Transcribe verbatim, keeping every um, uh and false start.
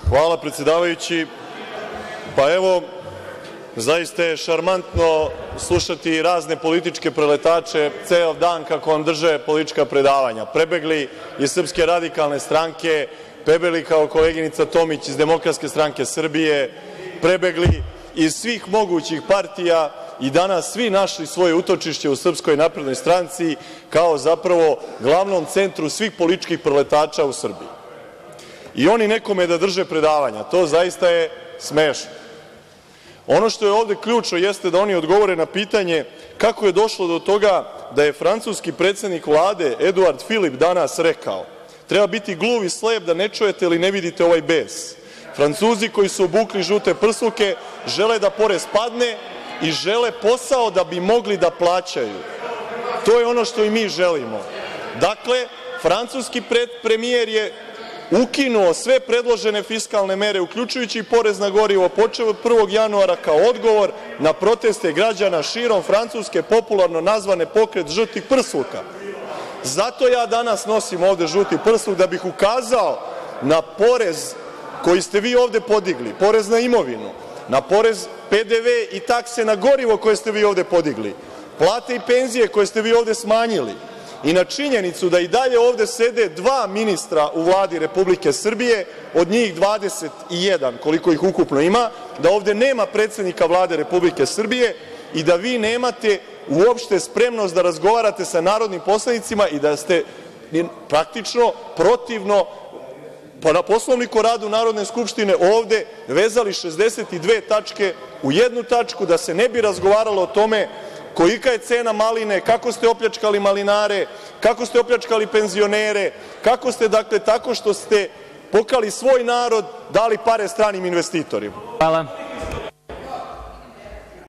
Hvala, predsedavajući. Pa evo, zaista je šarmantno slušati razne političke preletače ceo dan kako vam drže politička predavanja. Prebegli iz Srpske radikalne stranke, prebegli kao koleginica Tomić iz Demokratske stranke Srbije, prebegli iz svih mogućih partija i danas svi našli svoje utočište u Srpskoj naprednoj stranci kao zapravo glavnom centru svih političkih preletača u Srbiji. I oni nekome da drže predavanja, to zaista je smešno. Ono što je ovde ključno jeste da oni odgovore na pitanje kako je došlo do toga da je francuski predsednik Vlade Eduard Filip danas rekao – treba biti gluv i slep da ne čujete ili ne vidite ovaj bes. Francuzi koji su obukli žute prsluke žele da porez padne i žele posao da bi mogli da plaćaju. To je ono što i mi želimo. Dakle, francuski premijer je ukinuo sve predložene fiskalne mere, uključujući i porez na gorivo, počev od prvog januara kao odgovor na proteste građana širom Francuske, popularno nazvane pokret žutih prsluka. Zato ja danas nosim ovde žuti prsluk, da bih ukazao na porez koji ste vi ovde podigli, porez na imovinu, na porez P D V i takse na gorivo koje ste vi ovde podigli, plate i penzije koje ste vi ovde smanjili i na činjenicu da i dalje ovde sede dva ministra u Vladi Republike Srbije, od njih dvadeset jedan, koliko ih ukupno ima, da ovde nema predsednika Vlade Republike Srbije i da vi nemate uopšte spremnost da razgovarate sa narodnim poslanicima i da ste praktično protivno na Poslovniku o radu Narodne skupštine ovde vezali šezdeset dve tačke u jednu tačku, da se ne bi razgovaralo o tome kolika je cena maline, kako ste opljačkali malinare, kako ste opljačkali penzionere, kako ste, dakle, tako što ste pokrali svoj narod, dali pare stranim investitorima. Hvala.